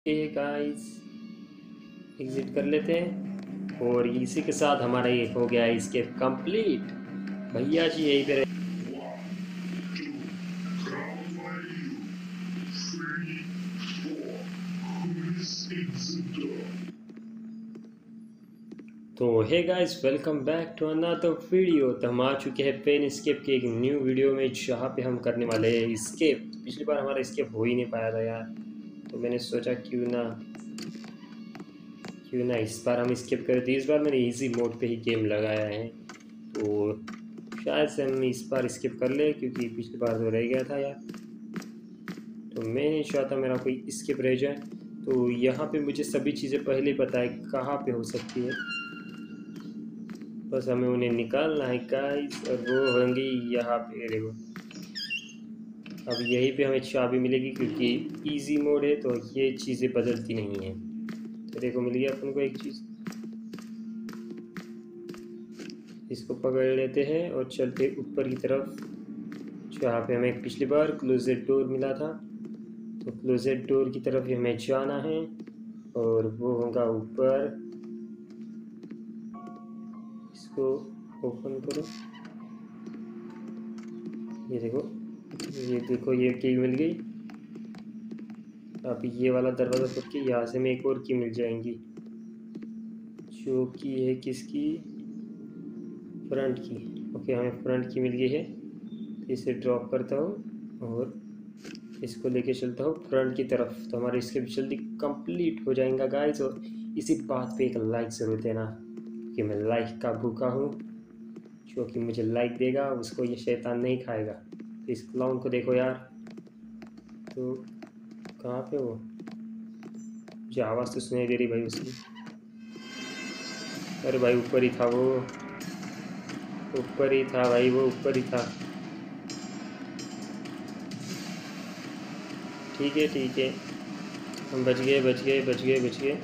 Guys exit कर लेते हैं और इसी के साथ हमारा ये हो गया एस्केप कंप्लीट। भैया जी यहीं पे तो hey guys welcome back to another video. तो हम आ चुके हैं पेन एस्केप के एक न्यू वीडियो में जहाँ पे हम करने वाले हैं एस्केप। पिछली बार हमारा एस्केप हो ही नहीं पाया था यार, तो मैंने सोचा क्यों ना इस बार हम एस्केप करें। तो इस बार मैंने इजी मोड पे ही गेम लगाया है, तो शायद से हम इस बार स्किप कर ले, क्योंकि पिछली बार तो रह गया था यार। तो मैं नहीं चाहता मेरा कोई स्किप रह जाए। तो यहाँ पे मुझे सभी चीज़ें पहले पता है कहाँ पे हो सकती है, बस हमें उन्हें निकालना है गाइस। और वो होंगी यहाँ पे, देखो अब यहीं पे हमें चाबी मिलेगी क्योंकि इजी मोड है, तो ये चीज़ें बदलती नहीं है। तो देखो मिल गया अपन को एक चीज़, इसको पकड़ लेते हैं और चलते ऊपर की तरफ जहाँ पे हमें पिछली बार क्लोजेड डोर मिला था। तो क्लोजेड डोर की तरफ ही हमें जाना है और वो होगा ऊपर। इसको ओपन करो, ये देखो ये की मिल गई। अब ये वाला दरवाज़ा खोल के यहाँ से हमें एक और की मिल जाएंगी, जो की है किसकी, फ्रंट की। ओके हमें फ्रंट की मिल गई है, तो इसे ड्रॉप करता हूँ और इसको लेके चलता हूँ फ्रंट की तरफ। तो हमारा इसके जल्दी कंप्लीट हो जाएगा गाइस। और इसी बात पे एक लाइक ज़रूर देना कि मैं लाइक का भूखा हूँ। जो कि मुझे लाइक देगा उसको ये शैतान नहीं खाएगा। तो इस क्लाउन को देखो यार, तो कहाँ पे वो, मुझे आवाज़ तो सुनाई दे रही भाई उसकी। अरे भाई ऊपर ही था वो, ऊपर ही था भाई, वो ऊपर ही था। ठीक है हम बच गए बच गए बच गए बच गए।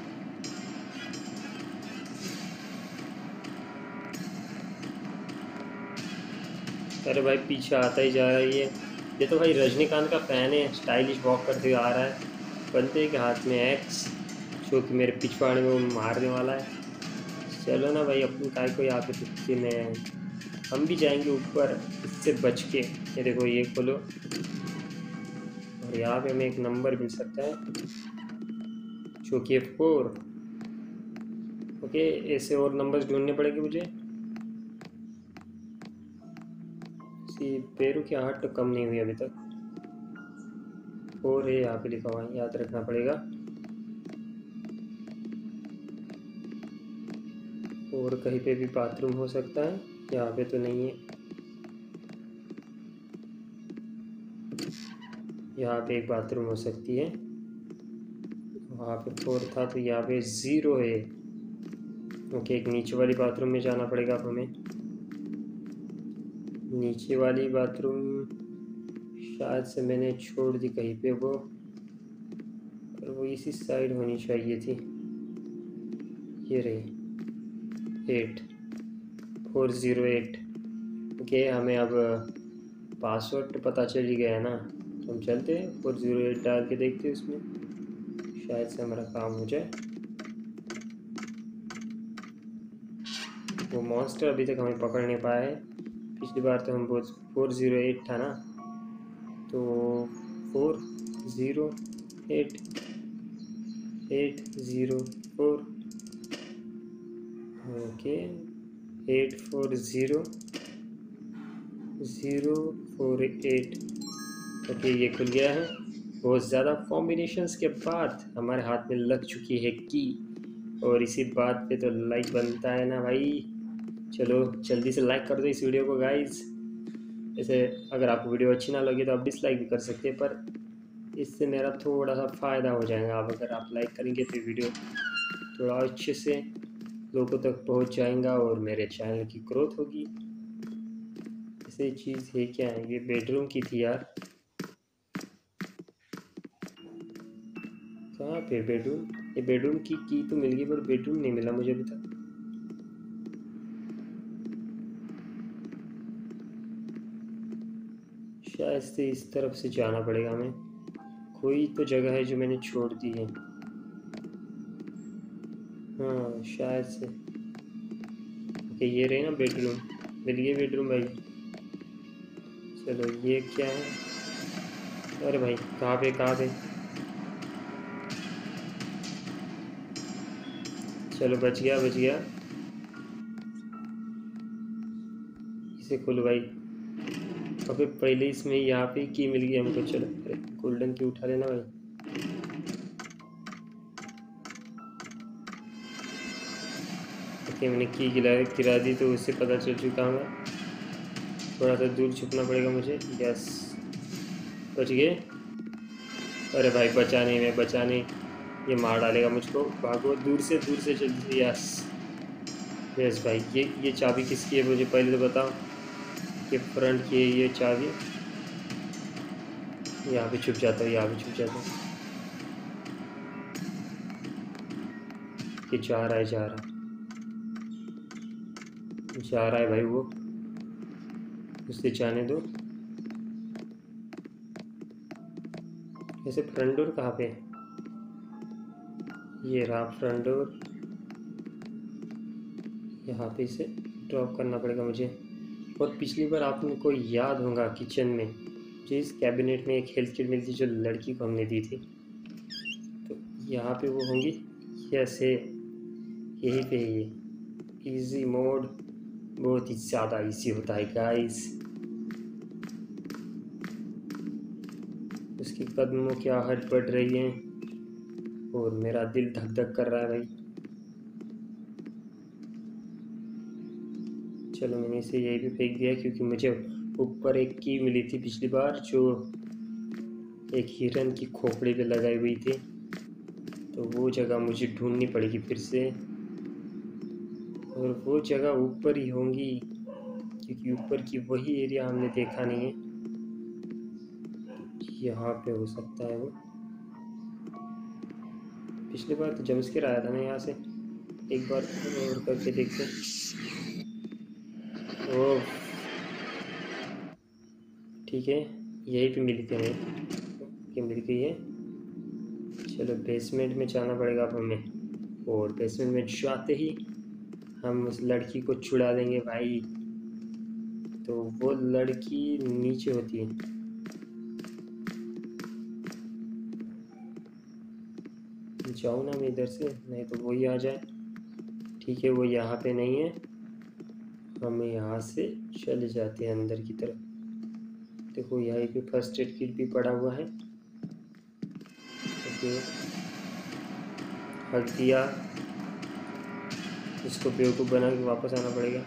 अरे भाई पीछे आता ही जा रहा है ये तो भाई रजनीकांत का फ़ैन है, स्टाइलिश वॉक करते हुए आ रहा है। बंदे के हाथ में एक्स, जो कि मेरे पिछवाड़े में वो मारने वाला है। चलो ना भाई, अपन काय को यहाँ पे तुक्के में हैं। हम भी जाएंगे ऊपर इससे बच के। ये देखो ये खोलो और यहाँ पे हमें एक नंबर मिल सकता है जो कि 4। ओके ऐसे और नंबर्स ढूंढने पड़ेंगे मुझे। सी पैरों की आहट तो कम नहीं हुई अभी तक। 4 है यहाँ पे लिखा हुआ है, याद रखना पड़ेगा। और कहीं पे भी बाथरूम हो सकता है, यहाँ पे तो नहीं है। यहाँ पे एक बाथरूम हो सकती है, वहाँ पे 4 था, तो यहाँ पे 0 है। ओके एक नीचे वाली बाथरूम में जाना पड़ेगा अब हमें। नीचे वाली बाथरूम शायद से मैंने छोड़ दी कहीं पे वो, और वो इसी साइड होनी चाहिए थी। ये रही 8408। ओके हमें अब पासवर्ड तो पता चल ही गया है ना, तो हम चलते हैं 408 डाल के देखते हैं उसमें, शायद से हमारा काम हो जाए। वो मॉन्स्टर अभी तक हमें पकड़ नहीं पाया है। पिछली बार तो हम बहुत 408 था ना, तो 408 804। ओके 840048। ओके ये खुल गया है। बहुत ज़्यादा कॉम्बिनेशंस के बाद हमारे हाथ में लग चुकी है की, और इसी बात पे तो लाइक बनता है ना भाई। चलो जल्दी से लाइक कर दो इस वीडियो को गाइस। जैसे अगर आपको वीडियो अच्छी ना लगी तो आप डिसलाइक भी कर सकते हैं, पर इससे मेरा थोड़ा सा फ़ायदा हो जाएगा। आप अगर आप लाइक करेंगे तो वीडियो थोड़ा अच्छे से लोगों तक पहुंच जाएगा और मेरे चैनल की ग्रोथ होगी। ऐसी चीज़ है क्या है, ये बेडरूम की थी यार। कहाँ पे बेडरूम, ये बेडरूम की तो मिल गई पर बेडरूम नहीं मिला मुझे अभी तक। शायद से इस तरफ से जाना पड़ेगा हमें, कोई तो जगह है जो मैंने छोड़ दी है। हाँ शायद से। ओके ये रहे ना बेडरूम, मिल गए बेडरूम भाई। चलो ये क्या है? अरे भाई कहाँ पे कहाँ पे? चलो बच गया बच गया। इसे खोलो भाई। अबे पहले इसमें यहाँ पे की मिल गई हमको। चलो अरे गोल्डन की उठा लेना भाई। ओके मैंने की गिरा दी तो उससे पता चल चुका हूँ। थोड़ा सा दूर छुपना पड़ेगा मुझे। यस बच गए। अरे भाई बचा नहीं, मैं बचा नहीं। ये मार डालेगा मुझको। भागो दूर से जल्दी से। यस यस भाई। ये चाबी किसकी है मुझे पहले तो बताओ। ये फ्रंट की है ये चाबी। यहाँ पे छुप जाता हूँ, यहाँ पे छुप जाता हूँ। ये जा रहा है जा रहा है जा रहा है भाई वो। उसे जाने दो। ऐसे फ्रंट डोर कहाँ पे है? ये रहा फ्रंट डोर। यहाँ पे इसे ड्रॉप करना पड़ेगा मुझे। और पिछली बार आपको याद होगा किचन में जो इस कैबिनेट में एक हेल्थ किट मिलती जो लड़की को हमने दी थी, तो यहाँ पे वो होंगी। यस है, यही पे है ये। इजी मोड बहुत ही ज़्यादा इजी होता है गाइस। उसके कदमों की आहट बढ़ रही है और मेरा दिल धक धक कर रहा है भाई। चलो मैंने इसे यही भी फेंक दिया क्योंकि मुझे ऊपर एक की मिली थी पिछली बार जो एक हिरन की खोपड़ी पे लगाई हुई थी, तो वो जगह मुझे ढूंढनी पड़ेगी फिर से। और वो जगह ऊपर ही होंगी क्योंकि ऊपर की वही एरिया हमने देखा नहीं है। यहाँ पे हो सकता है वो। पिछली बार तो जम्प आया था ना यहाँ से। एक बार और करके देखते। ओह ठीक है, यही पे मिली थी हमें कि मिल गई है। चलो बेसमेंट में जाना पड़ेगा अब हमें। और बेसमेंट में जाते ही हम उस लड़की को छुड़ा देंगे भाई। तो वो लड़की नीचे होती है। जाऊँ ना मैं इधर से, नहीं तो वही आ जाए। ठीक है वो यहाँ पे नहीं है, हम यहाँ से चले जाते हैं अंदर की तरफ। देखो यहाँ पे फर्स्ट एड किट भी पड़ा हुआ है। ओके हक दिया। इसको बेवकूफ़ बना के वापस आना पड़ेगा।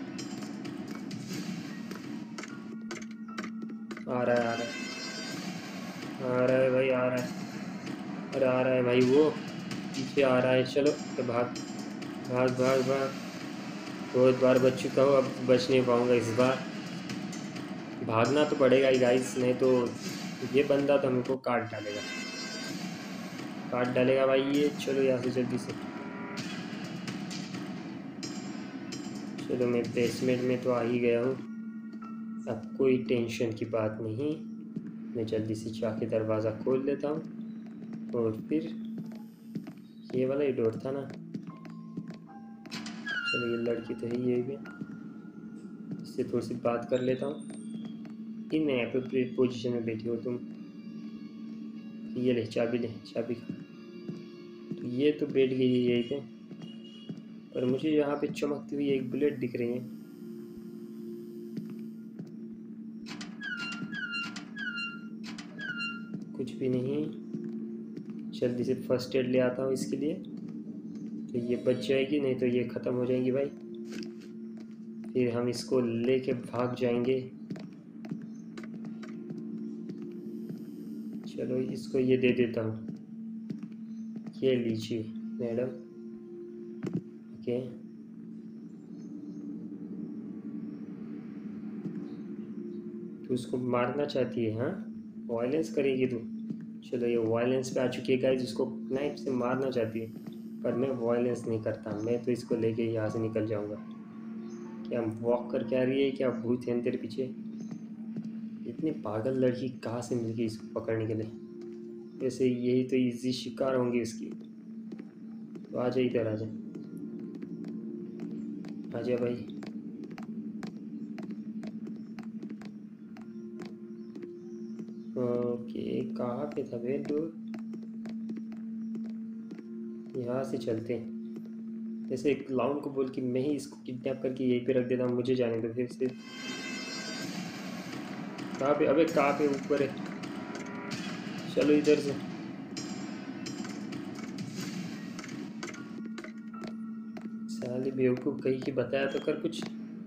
आ रहा है आ रहा है आ रहा है भाई आ रहा है। अरे आ रहा है भाई वो पीछे आ रहा है। चलो तो भाग भाग भाग भाग। बहुत बार बच चुका हूँ, अब बच नहीं पाऊँगा इस बार। भागना तो पड़ेगा ही गाइस, नहीं तो ये बंदा तो हमको काट डालेगा। काट डालेगा भाई ये। चलो यहाँ से जल्दी से। चलो मैं बेसमेंट में तो आ ही गया हूँ, अब कोई टेंशन की बात नहीं। मैं जल्दी से जाके दरवाज़ा खोल लेता हूँ और फिर ये वाला ही डोर था ना। चलो ये लड़की तो है ये भी, इससे थोड़ी सी बात कर लेता हूँ। इन अप्रोप्रिएट पोजीशन में बैठी हो तुम। ये ले चाबी, ले चाबी। तो ये तो बैठ गई है यहीं पे, पर मुझे यहाँ पे चमकती हुई एक बुलेट दिख रही है। कुछ भी नहीं। जल्दी से फर्स्ट एड ले आता हूँ इसके लिए, तो ये बच जाएगी, नहीं तो ये ख़त्म हो जाएंगी भाई। फिर हम इसको लेके भाग जाएंगे। चलो इसको ये दे देता हूँ। ये लीजिए मैडम। ओके तो उसको मारना चाहती है हाँ, वायलेंस करेगी तू। चलो ये वायलेंस पे आ चुकी है गाइस, इसको नाइफ से मारना चाहती है, पर मैं वायलेंस नहीं करता। मैं तो इसको लेके यहाँ से निकल जाऊँगा। क्या वॉक करके आ रही है, क्या भूत है तेरे पीछे? इतनी पागल लड़की कहाँ से मिल गई इसको पकड़ने के लिए? वैसे यही तो इजी शिकार होंगी इसकी। तो आ जा इधर आ जा। आजा भाई। ओके, कहाँ पे था बे डोर? यहाँ से चलते हैं। जैसे एक क्लाउन को बोल कि मैं ही इसको किडनैप करके यहीं पे रख देता हूँ, मुझे जाने दो फिर से। कहाँ पे? अबे कहाँ पे? ऊपर है। चलो इधर से। साले बेवकूफ़ कहीं की, बताया तो कर कुछ।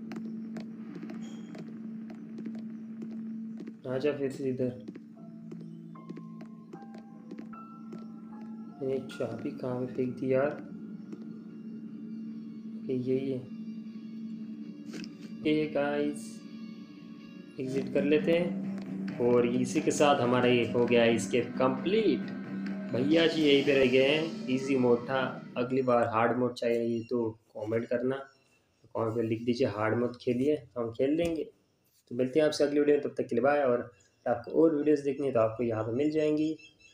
आजा फिर से इधर। मैंने चाबी कहाँ पे फेंक दी यार? यही है। ये गाइस, एग्जिट कर लेते हैं और इसी के साथ हमारा ये हो गया एस्केप कंप्लीट। भैया जी यहीं पे रह गए हैं। इजी मोड था। अगली बार हार्ड मोड चाहिए तो कमेंट करना, कमेंट पे लिख दीजिए हार्ड मोड खेलिए, हम खेल लेंगे। तो मिलते हैं आपसे अगली वीडियो में, तब तक के लिए बाय। और आपको और वीडियोस देखनी है तो आपको यहाँ पे मिल जाएंगी।